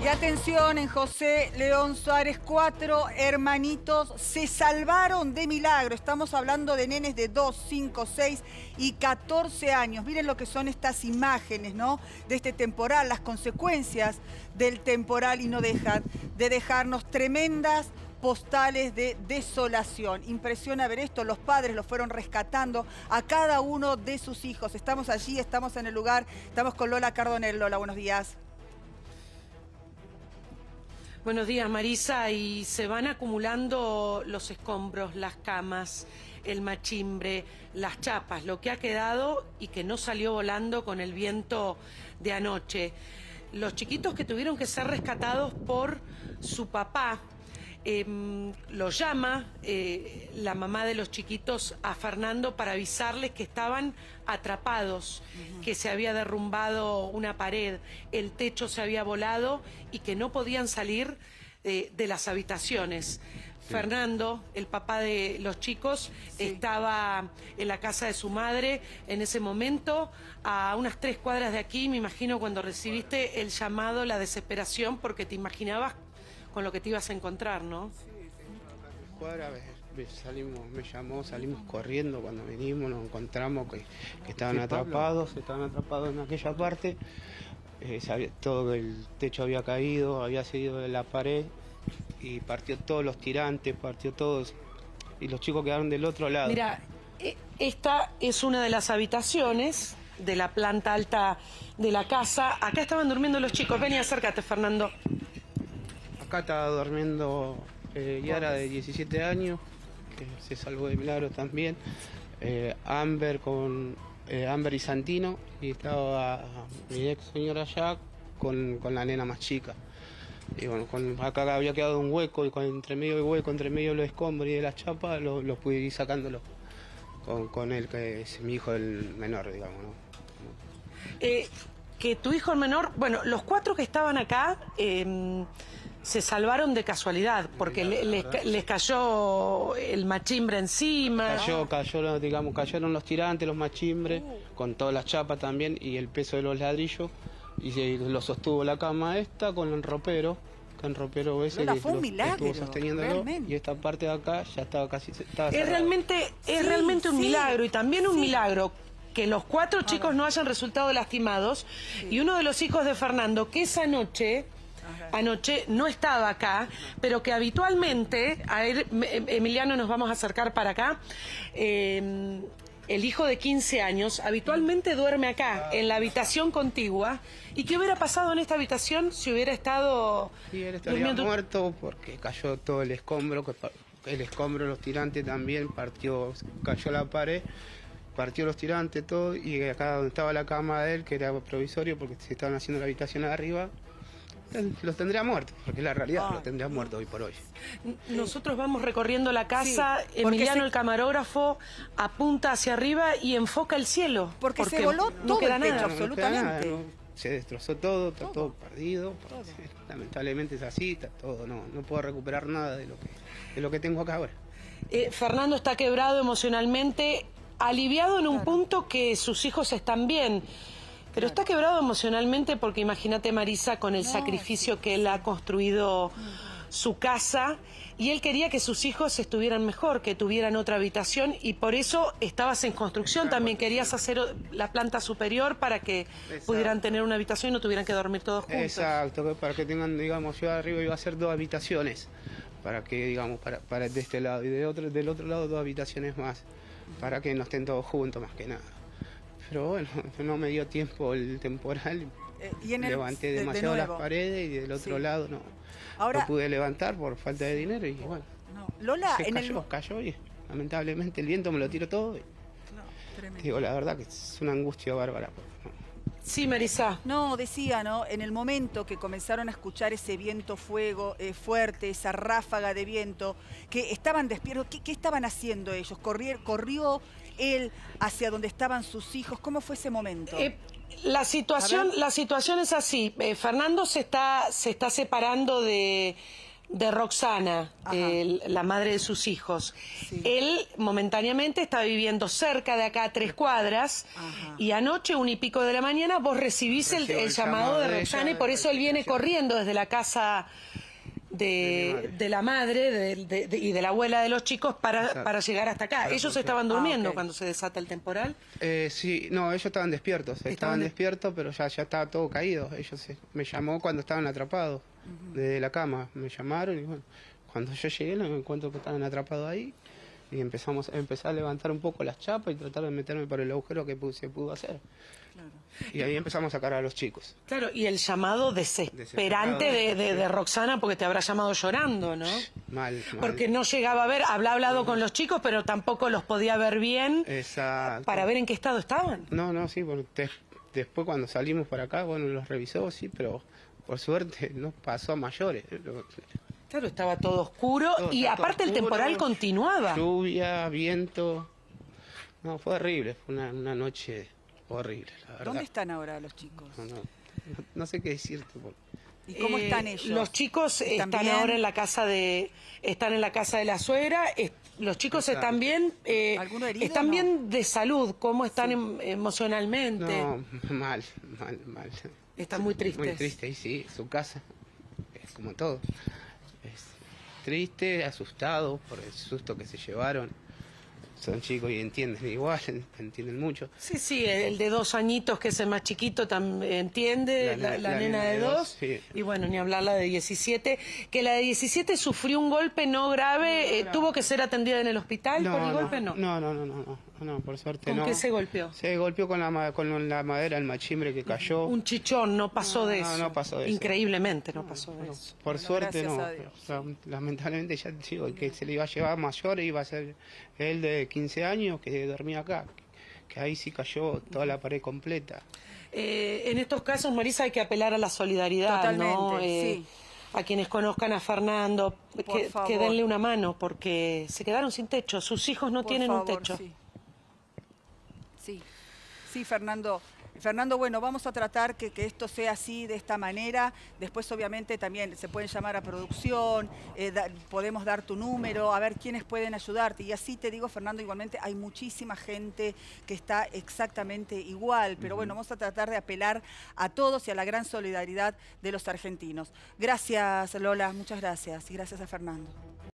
Y atención, en José León Suárez, 4 hermanitos se salvaron de milagro. Estamos hablando de nenes de 2, 5, 6 y 14 años. Miren lo que son estas imágenes, ¿no? De este temporal, las consecuencias del temporal, y no dejan de dejarnos tremendas postales de desolación. Impresiona ver esto, los padres los fueron rescatando a cada uno de sus hijos. Estamos allí, estamos en el lugar, estamos con Lola Cardonel. Lola, buenos días. Buenos días, Marisa. Y se van acumulando los escombros, las camas, el machimbre, las chapas, lo que ha quedado y que no salió volando con el viento de anoche. Los chiquitos que tuvieron que ser rescatados por su papá. Lo llama la mamá de los chiquitos a Fernando para avisarles que estaban atrapados, que se había derrumbado una pared, el techo se había volado y que no podían salir de las habitaciones. Fernando, el papá de los chicos, estaba en la casa de su madre en ese momento, a unas 3 cuadras de aquí. Me imagino cuando recibiste el llamado, la desesperación, porque te imaginabas con lo que te ibas a encontrar, ¿no? Cuadra, salimos, me llamó, salimos corriendo. Cuando venimos nos encontramos que estaban atrapados en aquella parte. Todo el techo había caído, había seguido de la pared y partió todos los tirantes, partió todos, y los chicos quedaron del otro lado. Mira, esta es una de las habitaciones de la planta alta de la casa. Acá estaban durmiendo los chicos. Vení, acércate, Fernando. Acá estaba durmiendo Yara, de 17 años, que se salvó de milagro también. Amber y Santino, y estaba mi ex señora allá con la nena más chica. Y bueno, acá había quedado un hueco, y entre medio del hueco, entre medio de los escombros y de las chapas, los pude ir sacándolo con él, que es mi hijo el menor, digamos, ¿no? Que tu hijo el menor, bueno, los 4 que estaban acá se salvaron de casualidad, porque les cayó el machimbre encima. Cayeron los tirantes, los machimbres, con todas las chapas también, y el peso de los ladrillos, y lo sostuvo la cama esta con el ropero, ese que fue un milagro, estuvo sosteniéndolo, realmente. Y esta parte de acá ya estaba casi... Es realmente un milagro, y también un milagro que los 4 chicos no hayan resultado lastimados, y uno de los hijos de Fernando, que esa anoche no estaba acá, pero que habitualmente, Emiliano, nos vamos a acercar para acá, el hijo de 15 años habitualmente duerme acá, en la habitación contigua. ¿Y qué hubiera pasado en esta habitación si hubiera estado... Sí, él estaría muerto porque cayó todo el escombro, los tirantes también, cayó la pared, partió los tirantes, todo, y acá donde estaba la cama de él, que era provisorio porque se estaban haciendo la habitación de arriba, los tendría muertos, porque es la realidad, los tendría muertos hoy por hoy. Nosotros vamos recorriendo la casa, Emiliano, el camarógrafo, apunta hacia arriba y enfoca el cielo. Porque se voló todo el techo, absolutamente. Se destrozó todo, está todo perdido. Lamentablemente es así, está todo, no puedo recuperar nada de lo que tengo acá ahora. Fernando está quebrado emocionalmente, aliviado en un punto que sus hijos están bien. Pero está quebrado emocionalmente porque imagínate, Marisa, con el sacrificio que él ha construido su casa, y él quería que sus hijos estuvieran mejor, que tuvieran otra habitación, y por eso estabas en construcción, también querías hacer la planta superior para que pudieran tener una habitación y no tuvieran que dormir todos juntos. Exacto, para que tengan, digamos, yo arriba iba a hacer 2 habitaciones, para que, digamos, para de este lado, y del otro lado 2 habitaciones más, para que no estén todos juntos, más que nada. Pero bueno, no me dio tiempo el temporal, levanté demasiado las paredes, y del otro lado no pude levantar por falta de dinero, y bueno, Lola, cayó, y lamentablemente el viento me lo tiró todo. Digo, la verdad que es una angustia bárbara. Sí, Marisa. No, decía, ¿no? En el momento que comenzaron a escuchar ese viento fuerte, esa ráfaga de viento, que estaban despiertos, ¿qué estaban haciendo ellos? ¿Corrió él hacia donde estaban sus hijos? ¿Cómo fue ese momento? La situación es así. Fernando se está separando de de Roxana, la madre de sus hijos. Sí. Él momentáneamente está viviendo cerca de acá a 3 cuadras y anoche, 1:00 de la mañana, vos recibís el llamado de Roxana y por eso él viene corriendo desde la casa de la madre y de la abuela de los chicos para llegar hasta acá. ¿Ellos estaban durmiendo cuando se desata el temporal? Sí, no, ellos estaban despiertos. Estaban despiertos, pero ya estaba todo caído. Me llamó cuando estaban atrapados de la cama. Me llamaron y bueno, cuando yo llegué me encuentro que estaban atrapados ahí y empecé a levantar un poco las chapas y tratar de meterme por el agujero que se pudo hacer. Claro. Y ahí empezamos a sacar a los chicos. Claro, y el llamado desesperante de Roxana, porque te habrá llamado llorando, ¿no? Mal. Porque no llegaba a ver, hablado con los chicos, pero tampoco los podía ver bien. Exacto. Para ver en qué estado estaban. No, sí, porque después cuando salimos para acá, bueno, los revisó, sí, pero por suerte no pasó a mayores. Claro, estaba todo oscuro y aparte el temporal continuaba. Lluvia, viento. No, fue horrible, fue una noche horrible, la verdad. ¿Dónde están ahora los chicos? No sé qué decirte. ¿Y cómo están ellos? Los chicos están ahora en la casa de la suegra. Los chicos están bien. ¿Alguno herido? Están bien de salud. ¿Cómo están emocionalmente? No, mal. Están muy tristes. Muy tristes, y sí, su casa es como todo. Es triste, asustado por el susto que se llevaron. Son chicos y entienden igual, entienden mucho. Sí, el de 2 añitos, que es el más chiquito, también entiende, la nena de 2, sí. Y bueno, ni hablar la de 17, que la de 17 sufrió un golpe no grave, tuvo que ser atendida en el hospital por el golpe, ¿no? No, por suerte no. ¿Con qué se golpeó? Se golpeó con la madera, el machimbre que cayó. Un chichón, no pasó de eso. No pasó de eso. Increíblemente no pasó de eso. Por suerte no. Lamentablemente ya digo, el que se le iba a llevar mayor iba a ser él de 15 años que dormía acá. Que ahí sí cayó toda la pared completa. En estos casos, Marisa, hay que apelar a la solidaridad. Totalmente, ¿no? sí. A quienes conozcan a Fernando, que denle una mano, porque se quedaron sin techo. Sus hijos no tienen un techo. Sí, Fernando. Fernando, bueno, vamos a tratar que esto sea así, de esta manera. Después, obviamente, también se pueden llamar a producción, podemos dar tu número, a ver quiénes pueden ayudarte. Y así te digo, Fernando, igualmente hay muchísima gente que está exactamente igual. Pero bueno, vamos a tratar de apelar a todos y a la gran solidaridad de los argentinos. Gracias, Lola, muchas gracias. Y gracias a Fernando.